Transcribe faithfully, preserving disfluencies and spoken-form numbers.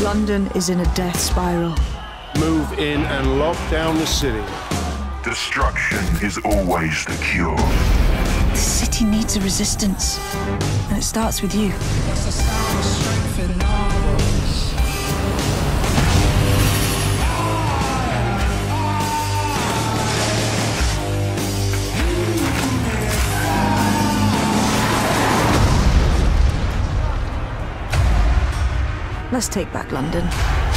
London is in a death spiral. Move in and lock down the city. Destruction is always the cure. The city needs a resistance, and it starts with you. Let's take back London.